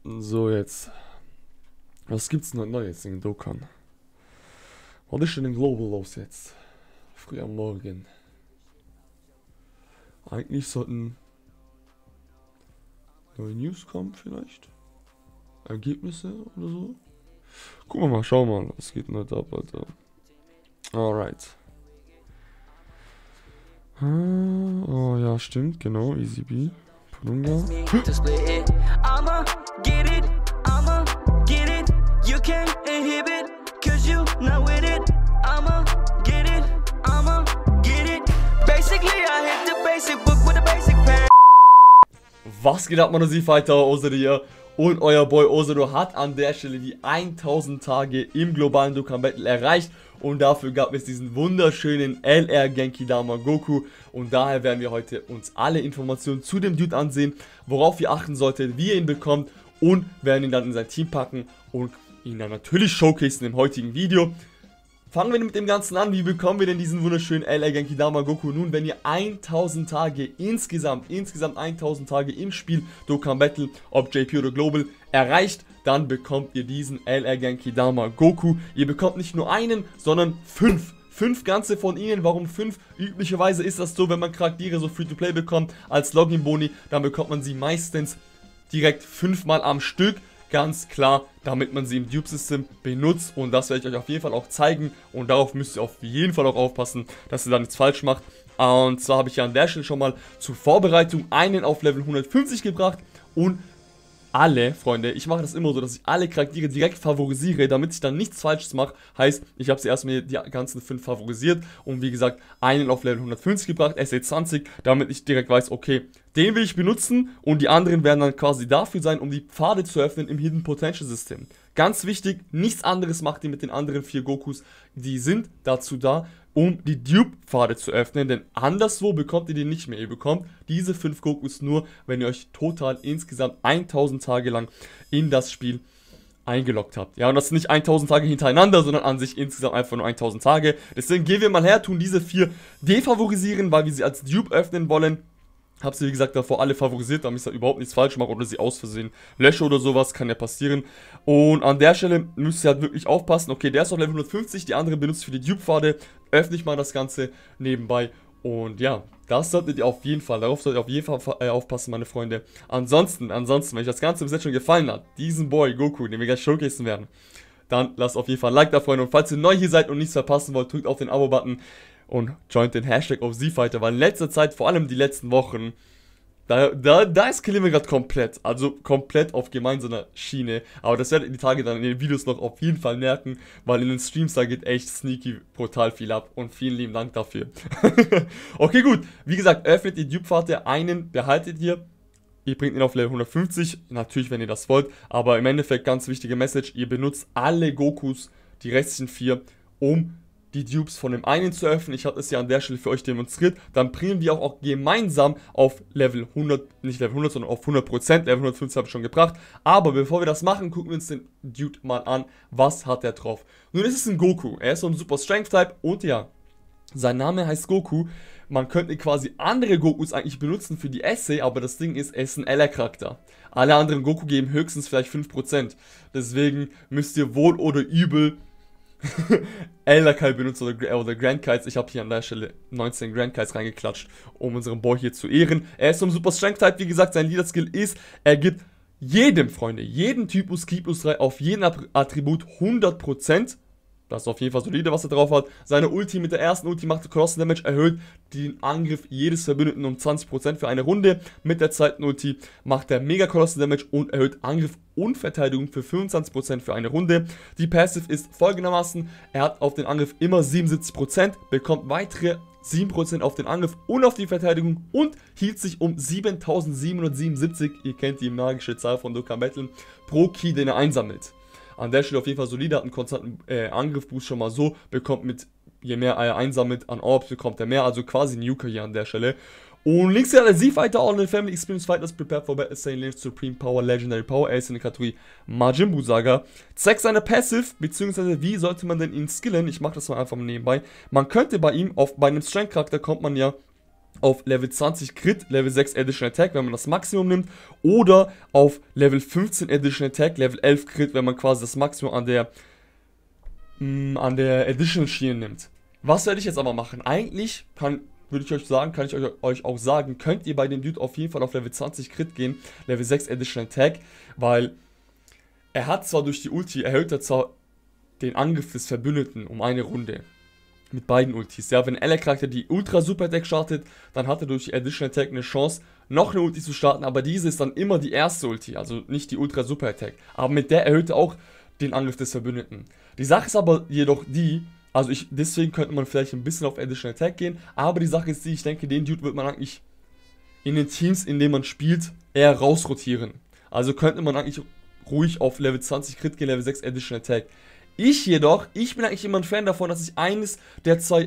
So, jetzt. Was gibt's denn Neues in Dokkan? Was ist denn in Global los jetzt? Früh am Morgen. Eigentlich sollten neue News kommen vielleicht. Ergebnisse oder so. Gucken wir mal, schauen wir mal, was geht denn heute ab, Alter. Alright. Oh ja, stimmt, genau, Easy B. Porunga. Was geht ab, Manosiv-Fighter, Osedo hier. Und euer Boy Osedo hat an der Stelle die 1000 Tage im globalen Dokkan Battle erreicht. Und dafür gab es diesen wunderschönen LR Genki Dama Goku. Und daher werden wir heute uns alle Informationen zu dem Dude ansehen, worauf ihr achten solltet, wie ihr ihn bekommt. Und werden ihn dann in sein Team packen und ihn dann natürlich showcasen im heutigen Video. Fangen wir mit dem Ganzen an. Wie bekommen wir denn diesen wunderschönen LR Genki Dama Goku? Nun, wenn ihr 1000 Tage insgesamt 1000 Tage im Spiel Dokkan Battle, ob JP oder Global, erreicht, dann bekommt ihr diesen LR Genki Dama Goku. Ihr bekommt nicht nur einen, sondern 5. 5 ganze von ihnen. Warum 5? Üblicherweise ist das so, wenn man Charaktere so Free-to-Play bekommt als Login-Boni, dann bekommt man sie meistens direkt 5-mal am Stück. Ganz klar, damit man sie im Dupe-System benutzt, und das werde ich euch auf jeden Fall auch zeigen, und darauf müsst ihr auf jeden Fall auch aufpassen, dass ihr da nichts falsch macht. Und zwar habe ich ja an der Stelle schon mal zur Vorbereitung einen auf Level 150 gebracht, und alle, Freunde, ich mache das immer so, dass ich alle Charaktere direkt favorisiere, damit ich dann nichts Falsches mache. Heißt, ich habe sie erstmal die ganzen 5 favorisiert und wie gesagt, einen auf Level 150 gebracht, SE20, damit ich direkt weiß, okay, den will ich benutzen, und die anderen werden dann quasi dafür sein, um die Pfade zu öffnen im Hidden Potential System. Ganz wichtig, nichts anderes macht ihr mit den anderen 4 Gokus, die sind dazu da, um die Dupe-Pfade zu öffnen, denn anderswo bekommt ihr die nicht mehr. Ihr bekommt diese 5 Gokus nur, wenn ihr euch total insgesamt 1000 Tage lang in das Spiel eingeloggt habt. Ja, und das sind nicht 1000 Tage hintereinander, sondern an sich insgesamt einfach nur 1000 Tage. Deswegen gehen wir mal her, tun diese 4 defavorisieren, weil wir sie als Dupe öffnen wollen. Habe sie, wie gesagt, davor alle favorisiert, damit ich da überhaupt nichts falsch mache oder sie aus Versehen lösche oder sowas, kann ja passieren. Und an der Stelle müsst ihr halt wirklich aufpassen. Okay, der ist auf Level 150, die andere benutzt für die Dupe-Pfade. Öffne ich mal das Ganze nebenbei. Und ja, das solltet ihr auf jeden Fall, darauf solltet ihr auf jeden Fall aufpassen, meine Freunde. Ansonsten, wenn euch das Ganze bis jetzt schon gefallen hat, diesen Boy, Goku, den wir gleich showcasen werden, dann lasst auf jeden Fall ein Like da, Freunde. Und falls ihr neu hier seid und nichts verpassen wollt, drückt auf den Abo-Button und joint den Hashtag OFZ-Fighter, weil in letzter Zeit, vor allem die letzten Wochen, da eskalieren wir gerade komplett, also komplett auf gemeinsamer Schiene, aber das werdet ihr die Tage dann in den Videos noch auf jeden Fall merken, weil in den Streams da geht echt sneaky brutal viel ab, und vielen lieben Dank dafür. Okay, gut, wie gesagt, öffnet die Dupe-Pfade, einen behaltet ihr bringt ihn auf Level 150, natürlich wenn ihr das wollt, aber im Endeffekt ganz wichtige Message, ihr benutzt alle Gokus, die restlichen 4, um die Dupes von dem einen zu öffnen. Ich habe es ja an der Stelle für euch demonstriert. Dann bringen wir auch gemeinsam auf Level 100, nicht Level 100, sondern auf 100%. Level 150 habe ich schon gebracht. Aber bevor wir das machen, gucken wir uns den Dude mal an. Was hat er drauf? Nun ist es ein Goku. Er ist so ein Super Strength Type, und ja, sein Name heißt Goku. Man könnte quasi andere Gokus eigentlich benutzen für die Essay, aber das Ding ist, er ist ein LR-Charakter. Alle anderen Goku geben höchstens vielleicht 5%. Deswegen müsst ihr wohl oder übel Elder benutzen oder Grand Kites. Ich habe hier an der Stelle 19 Grand Kites reingeklatscht, um unseren Boy hier zu ehren. Er ist so ein Super Strength Type, wie gesagt, sein Leader Skill ist, er gibt jedem, Freunde, jeden Typus Ki plus 3 auf jeden Attribut 100%. Das ist auf jeden Fall solide, was er drauf hat. Seine Ulti mit der ersten Ulti macht Colossal Damage, erhöht den Angriff jedes Verbündeten um 20% für eine Runde. Mit der zweiten Ulti macht er Mega Colossal Damage und erhöht Angriff und Verteidigung für 25% für eine Runde. Die Passive ist folgendermaßen: Er hat auf den Angriff immer 77%, bekommt weitere 7% auf den Angriff und auf die Verteidigung und hielt sich um 7777, ihr kennt die magische Zahl von Dokkan Battle, pro Ki, den er einsammelt. An der Stelle auf jeden Fall solide, hat einen konstanten Angriff-Boost schon mal so, bekommt mit, je mehr er einsammelt an Orbs, bekommt er mehr, also quasi Nuker hier an der Stelle. Und links hier der Z-Fighter, All in the Family Experience Fighters, prepared for battle, Saiyan Lane, Supreme Power, Legendary Power, er ist in der Kategorie Majin Buu Saga. Zeigt seine Passive, beziehungsweise wie sollte man denn ihn skillen, ich mache das mal einfach mal nebenbei. Man könnte bei ihm, bei einem Strength-Charakter kommt man ja auf Level 20 Crit, Level 6 Additional Attack, wenn man das Maximum nimmt, oder auf Level 15 Additional Attack, Level 11 Crit, wenn man quasi das Maximum an der Additional Schiene nimmt. Was werde ich jetzt aber machen? Eigentlich würde ich euch sagen, kann ich euch auch sagen, könnt ihr bei dem Dude auf jeden Fall auf Level 20 Crit gehen, Level 6 Additional Attack, weil er hat zwar durch die Ulti, erhöht er zwar den Angriff des Verbündeten um eine Runde. Mit beiden Ultis. Ja, wenn ein Charakter die Ultra Super Attack startet, dann hat er durch die Additional Attack eine Chance, noch eine Ulti zu starten, aber diese ist dann immer die erste Ulti, also nicht die Ultra Super Attack. Aber mit der erhöht er auch den Angriff des Verbündeten. Die Sache ist aber jedoch die, also deswegen könnte man vielleicht ein bisschen auf Additional Attack gehen, aber die Sache ist die, ich denke, den Dude wird man eigentlich in den Teams, in denen man spielt, eher rausrotieren. Also könnte man eigentlich ruhig auf Level 20 Crit gehen, Level 6 Additional Attack. Ich bin eigentlich immer ein Fan davon, dass ich eines der zwei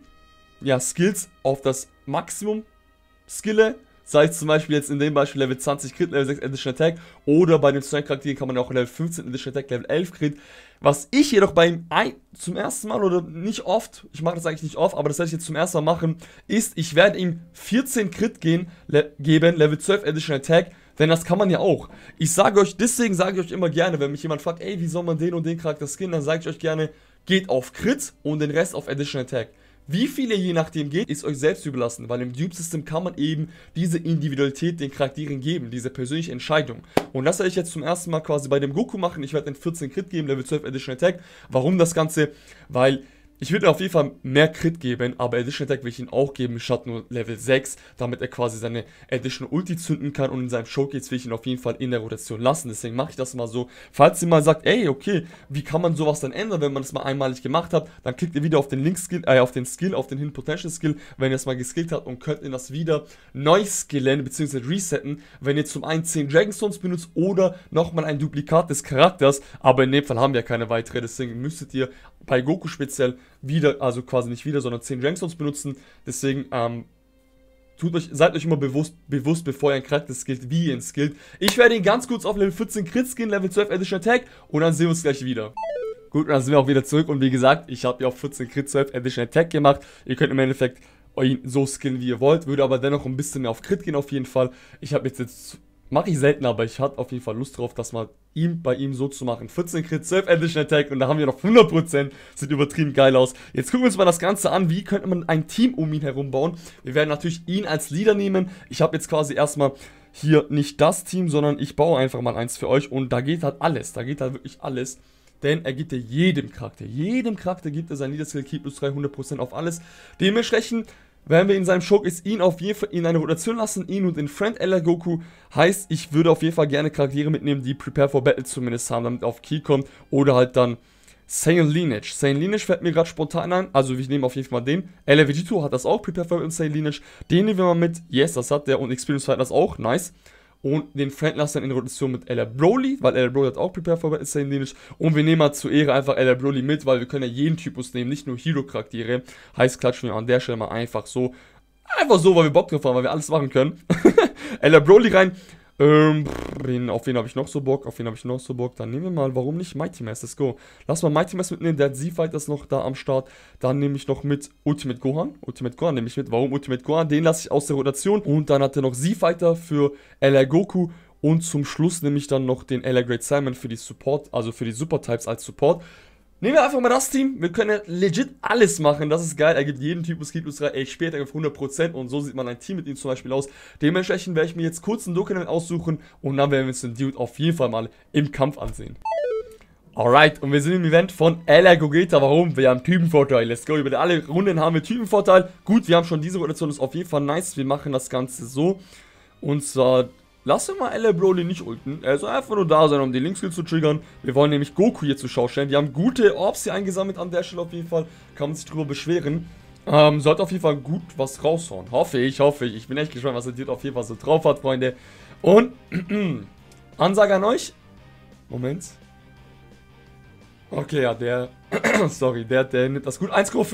Skills auf das Maximum skille. Sei es zum Beispiel jetzt in dem Beispiel Level 20 Crit, Level 6 Additional Attack. Oder bei den Charakteren kann man auch Level 15 Additional Attack, Level 11 Crit. Was ich jedoch bei ihm zum ersten Mal oder nicht oft, ich mache das eigentlich nicht oft, aber das werde ich jetzt zum ersten Mal machen, ist, ich werde ihm 14 Crit geben, Level 12 Additional Attack. Denn das kann man ja auch. Deswegen sage ich euch immer gerne, wenn mich jemand fragt, ey, wie soll man den und den Charakter skillen, dann sage ich euch gerne, geht auf Crit und den Rest auf Additional Attack. Wie viel ihr je nachdem geht, ist euch selbst überlassen, weil im Dupe-System kann man eben diese Individualität den Charakteren geben, diese persönliche Entscheidung. Und das werde ich jetzt zum ersten Mal quasi bei dem Goku machen. Ich werde den 14 Crit geben, Level 12 Additional Attack. Warum das Ganze? Weil ich würde auf jeden Fall mehr Crit geben, aber Additional Attack will ich ihm auch geben, statt nur Level 6, damit er quasi seine Additional Ulti zünden kann, und in seinem Showcase will ich ihn auf jeden Fall in der Rotation lassen. Deswegen mache ich das mal so. Falls ihr mal sagt, ey, okay, wie kann man sowas dann ändern, wenn man das mal einmalig gemacht hat, dann klickt ihr wieder auf den Link-Skill, auf den Hidden Potential Skill, wenn ihr es mal geskillt habt, und könnt ihr das wieder neu skillen, bzw. resetten, wenn ihr zum einen 10 Dragonstones benutzt oder nochmal ein Duplikat des Charakters, aber in dem Fall haben wir keine weitere, deswegen müsstet ihr bei Goku speziell wieder, also quasi nicht wieder, sondern 10 Dragonstones benutzen. Deswegen, seid euch immer bewusst, bevor ihr einen Charakter skillt, wie ihr ihn skillt. Ich werde ihn ganz kurz auf Level 14 Crit skillen, Level 12 Additional Attack, und dann sehen wir uns gleich wieder. Gut, dann sind wir auch wieder zurück, und wie gesagt, ich habe ja auf 14 Crit 12 Additional Attack gemacht. Ihr könnt im Endeffekt ihn so skillen, wie ihr wollt, würde aber dennoch ein bisschen mehr auf Crit gehen auf jeden Fall. Ich habe jetzt mache ich selten, aber ich hatte auf jeden Fall Lust drauf, das mal bei ihm so zu machen. 14 Crit, 12 Additional Attack, und da haben wir noch 100%. Sieht übertrieben geil aus. Jetzt gucken wir uns mal das Ganze an. Wie könnte man ein Team um ihn herum bauen? Wir werden natürlich ihn als Leader nehmen. Ich habe jetzt quasi erstmal hier nicht das Team, sondern ich baue einfach mal eins für euch, und da geht halt alles. Da geht halt wirklich alles. Denn er gibt ja jedem Charakter gibt er sein Leader-Skill, Ki plus 300% auf alles. Dementsprechend werden wir in seinem Showcase ihn auf jeden Fall in eine Rotation lassen, ihn und den Friend LR Goku. Heißt, ich würde auf jeden Fall gerne Charaktere mitnehmen, die Prepare for Battle zumindest haben, damit auf Ki kommt. Oder halt dann Saiyan Lineage. Saiyan Lineage fällt mir gerade spontan ein, also wir nehmen auf jeden Fall mal den. LR Vegito hat das auch, Prepare for Battle und Saiyan Lineage. Den nehmen wir mal mit, yes, das hat der, und Experience hat das auch, nice. Und den Friend lassen dann in Rotation mit LR Broly, weil LR Broly hat auch Prepare for Battle Saiyan Lineage. Und wir nehmen halt zur Ehre einfach LR Broly mit, weil wir können ja jeden Typus nehmen, nicht nur Hero-Charaktere. Heißt, klatschen wir an der Stelle mal einfach so, weil wir Bock drauf haben, weil wir alles machen können. LR Broly rein. Auf wen habe ich noch so Bock? Dann nehmen wir mal, warum nicht Mighty Mass? Let's go. Lass mal Mighty Mass mitnehmen, der hat Z-Fighters noch da am Start. Dann nehme ich noch mit Ultimate Gohan. Nehme ich mit. Warum Ultimate Gohan? Den lasse ich aus der Rotation. Und dann hat er noch Z-Fighter für LR Goku. Und zum Schluss nehme ich dann noch den LR Great Simon für die Support, also für die Super-Types als Support. Nehmen wir einfach mal das Team. Wir können ja legit alles machen. Das ist geil. Er gibt jeden Typus Ki plus 3 HP auf 100%. Und so sieht man ein Team mit ihm zum Beispiel aus. Dementsprechend werde ich mir jetzt kurz ein Dokument aussuchen. Und dann werden wir uns den Dude auf jeden Fall mal im Kampf ansehen. Alright. Und wir sind im Event von LR Gogeta. Warum? Wir haben Typenvorteil. Let's go. Über alle Runden haben wir Typenvorteil. Gut, wir haben schon diese Rotation. Das ist auf jeden Fall nice. Wir machen das Ganze so. Und zwar... lassen wir mal LR Broly nicht ulten. Er soll einfach nur da sein, um den Link-Skill zu triggern. Wir wollen nämlich Goku hier zur Schau stellen. Wir haben gute Orbs hier eingesammelt an der Stelle auf jeden Fall. Kann man sich drüber beschweren. Sollte auf jeden Fall gut was raushauen. Hoffe ich. Ich bin echt gespannt, was der Dude auf jeden Fall so drauf hat, Freunde. Und, Ansage an euch. Moment. Okay, ja, der, sorry, der nimmt das gut. 1,5.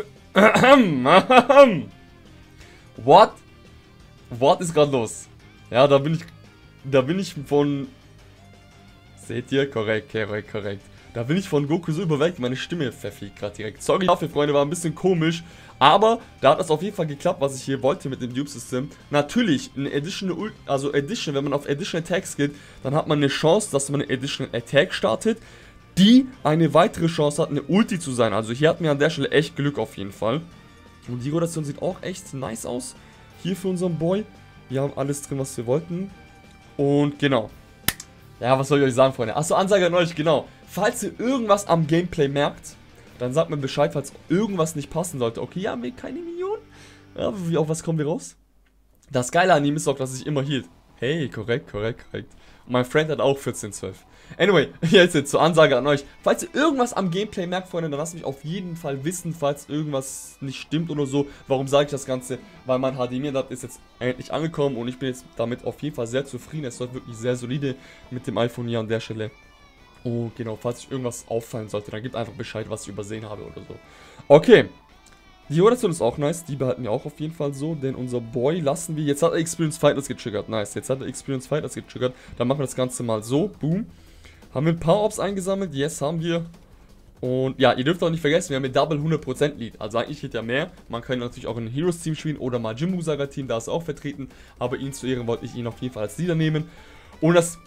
What ist gerade los? Ja, da bin ich von... Seht ihr? Korrekt. Da bin ich von Goku so überwältigt, meine Stimme verfliegt gerade direkt. Sorry dafür, Freunde, war ein bisschen komisch. Aber da hat das auf jeden Fall geklappt, was ich hier wollte mit dem Dupe-System. Natürlich, eine Additional, wenn man auf Additional Attacks geht, dann hat man eine Chance, dass man eine Additional Attack startet, die eine weitere Chance hat, eine Ulti zu sein. Also hier hatten wir an der Stelle echt Glück auf jeden Fall. Und die Rotation sieht auch echt nice aus. Hier für unseren Boy. Wir haben alles drin, was wir wollten. Und genau. Ja, was soll ich euch sagen, Freunde? Achso, Ansage an euch, genau. Falls ihr irgendwas am Gameplay merkt, dann sagt mir Bescheid, falls irgendwas nicht passen sollte. Okay, ja, haben wir keine Millionen? Ja, wie auf was kommen wir raus? Das Geile an ihm ist auch, dass ich immer hielt. Hey, korrekt. Und mein Friend hat auch 14-12. Anyway, jetzt zur Ansage an euch. Falls ihr irgendwas am Gameplay merkt, Freunde, dann lasst mich auf jeden Fall wissen, falls irgendwas nicht stimmt oder so. Warum sage ich das Ganze? Weil mein HDMI-Adapter ist jetzt endlich angekommen und ich bin jetzt damit auf jeden Fall sehr zufrieden. Es läuft wirklich sehr solide mit dem iPhone hier an der Stelle. Oh, genau, falls euch irgendwas auffallen sollte, dann gebt einfach Bescheid, was ich übersehen habe oder so. Okay. Die Rotation ist auch nice, die behalten wir auch auf jeden Fall so, denn unser Boy lassen wir, jetzt hat er Experience Fighters getriggert, nice, jetzt hat er Experience Fighters getriggert, dann machen wir das Ganze mal so, boom. Haben wir ein paar Orbs eingesammelt, yes, haben wir. Und ja, ihr dürft auch nicht vergessen, wir haben hier Double 100% Lead, also eigentlich geht ja mehr, man kann natürlich auch in ein Heroes Team spielen oder mal Jimbo Saga Team, da ist er auch vertreten, aber ihn zu Ehren wollte ich ihn auf jeden Fall als Leader nehmen. Und das...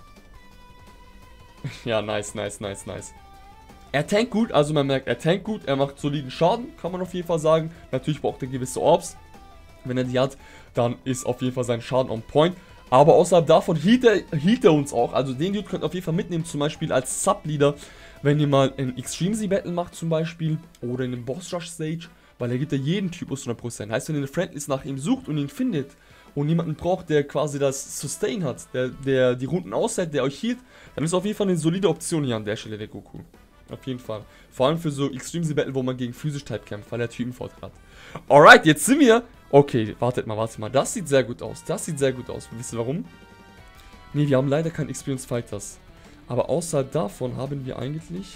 Ja, nice. Er tankt gut, also man merkt, er tankt gut, er macht soliden Schaden, kann man auf jeden Fall sagen. Natürlich braucht er gewisse Orbs. Wenn er die hat, dann ist auf jeden Fall sein Schaden on point. Aber außerhalb davon hielt er uns auch. Also den Dude könnt ihr auf jeden Fall mitnehmen, zum Beispiel als Sub-Leader, wenn ihr mal ein Extreme Battle macht zum Beispiel. Oder in einem Boss Rush Stage, weil er gibt ja jeden Typus 100%. Heißt, wenn ihr eine Friendlist nach ihm sucht und ihn findet und jemanden braucht, der quasi das Sustain hat, der die Runden aushält, der euch hielt, dann ist auf jeden Fall eine solide Option hier an der Stelle der Goku. Auf jeden Fall. Vor allem für so Extreme Battle, wo man gegen Physisch-Type kämpft, weil er Typenvorteil hat. Alright, jetzt sind wir... Okay, wartet mal. Das sieht sehr gut aus. Wisst ihr warum? Ne, wir haben leider kein Experience Fighters. Aber außerhalb davon haben wir eigentlich...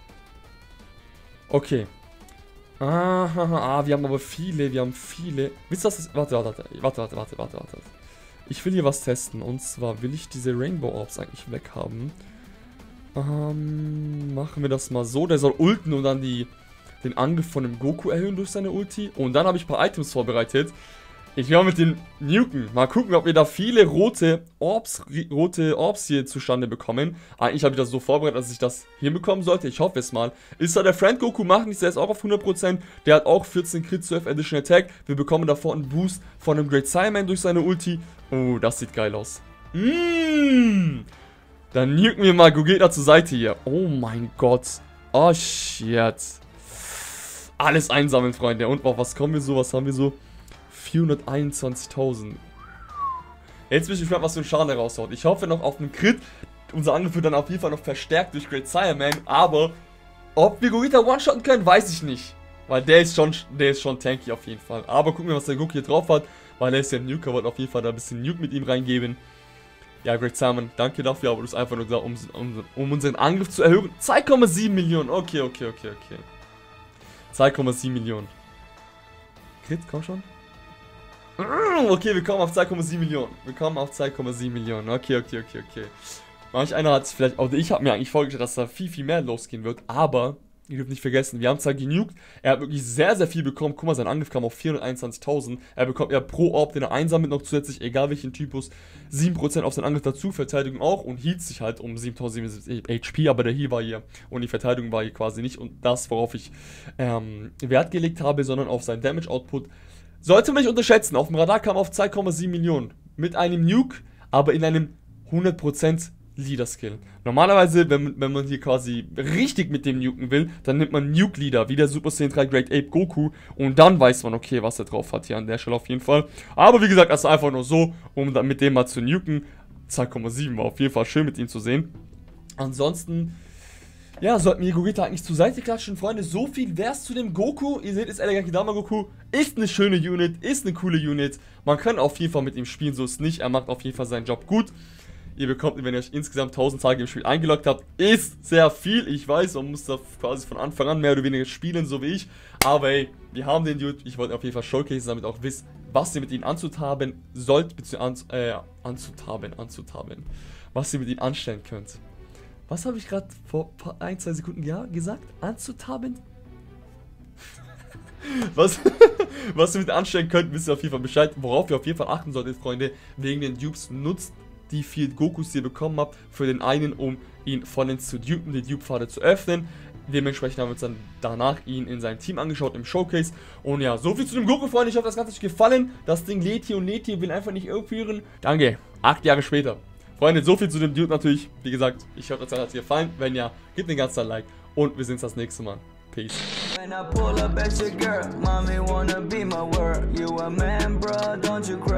Okay. Wir haben aber viele. Wisst ihr, was ist... Warte. Ich will hier was testen. Und zwar will ich diese Rainbow Orbs eigentlich weghaben. Machen wir das mal so. Der soll ulten und dann den Angriff von dem Goku erhöhen durch seine Ulti. Und dann habe ich ein paar Items vorbereitet. Ich will mit den Nuken. Mal gucken, ob wir da viele rote Orbs hier zustande bekommen. Eigentlich habe ich das so vorbereitet, dass ich das hinbekommen sollte. Ich hoffe es mal. Ist da der Friend Goku machen? Der ist auch auf 100%. Der hat auch 14 Crit, 12 Additional Attack. Wir bekommen davor einen Boost von einem Great Saiyaman durch seine Ulti. Oh, das sieht geil aus. Dann nuken wir mal Gogeta zur Seite hier. Oh mein Gott. Oh shit. Alles einsammeln, Freunde. Und was haben wir so? 421.000. Jetzt bin ich gespannt, was für ein Schaden er raushaut. Ich hoffe noch auf einen Crit. Unser Angriff wird dann auf jeden Fall noch verstärkt durch Great Saiyaman. Aber ob wir Gogeta one-shotten können, weiß ich nicht. Weil der ist schon tanky auf jeden Fall. Aber gucken wir, was der Goku hier drauf hat. Weil er ist ja ein Nuker, wollte auf jeden Fall da ein bisschen Nuke mit ihm reingeben. Ja, Great Saiyaman, danke dafür, aber du bist einfach nur da, um unseren Angriff zu erhöhen. 2,7 Millionen, okay. 2,7 Millionen. Crit, komm schon. Okay, wir kommen auf 2,7 Millionen. Okay. Manch einer hat es vielleicht, oder ich habe mir eigentlich vorgestellt, dass da viel mehr losgehen wird, aber ihr dürft nicht vergessen, wir haben zwar genugt, er hat wirklich sehr viel bekommen. Guck mal, sein Angriff kam auf 421.000. Er bekommt ja pro Orb, den er einsammelt, noch zusätzlich, egal welchen Typus, 7% auf seinen Angriff dazu, Verteidigung auch und hielt sich halt um 7.770 HP, aber der Heal war hier und die Verteidigung war hier quasi nicht und das, worauf ich Wert gelegt habe, sondern auf seinen Damage Output. Sollte man nicht unterschätzen, auf dem Radar kam auf 2,7 Millionen mit einem Nuke, aber in einem 100% Leader Skill. Normalerweise, wenn man hier quasi richtig mit dem Nuken will, dann nimmt man Nuke Leader, wie der Super Saiyan 3 Great Ape Goku und dann weiß man, okay, was er drauf hat hier an der Stelle auf jeden Fall. Aber wie gesagt, das ist einfach nur so, um dann mit dem mal zu nuken. 2,7 war auf jeden Fall schön mit ihm zu sehen. Ansonsten, ja, sollten wir Gogeta eigentlich zur Seite klatschen, Freunde. So viel wär's zu dem Goku. Ihr seht, ist Elegakidama Goku. Ist eine schöne Unit, ist eine coole Unit. Man kann auf jeden Fall mit ihm spielen, so ist es nicht. Er macht auf jeden Fall seinen Job gut. Ihr bekommt, wenn ihr euch insgesamt 1000 Tage im Spiel eingeloggt habt, ist sehr viel. Ich weiß, man muss da quasi von Anfang an mehr oder weniger spielen, so wie ich. Aber ey, wir haben den Dude. Ich wollte auf jeden Fall showcasen, damit auch wisst, was ihr mit ihm anzutaben sollt, beziehungsweise was ihr mit ihm anstellen könnt. Was habe ich gerade vor 1-2 Sekunden gesagt? Anzutaben? Was ihr mit anstellen könnt, wisst ihr auf jeden Fall Bescheid. Worauf ihr auf jeden Fall achten solltet, Freunde, wegen den Dupes, nutzt die 4 Gokus, die ihr bekommen habt, für den einen, um ihn vollends zu dupen, die Dupe-Pfade zu öffnen. Dementsprechend haben wir uns dann danach ihn in seinem Team angeschaut im Showcase. Und ja, so viel zu dem Goku, Freunde. Ich hoffe, das Ganze hat euch gefallen. Das Ding lädt hier und lädt hier, will einfach nicht aufhören. Danke. 8 Jahre später. Freunde, so viel zu dem Dude natürlich. Wie gesagt, ich hoffe, das hat euch gefallen. Wenn ja, gebt den ganzen Like. Und wir sehen uns das nächste Mal. Peace. When I pull up at your girl, mommy wanna be my world. You a man, bro, don't you cry.